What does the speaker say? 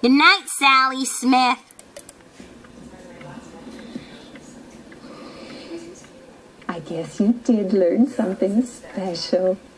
Good night, Sally Smith. I guess you did learn something special.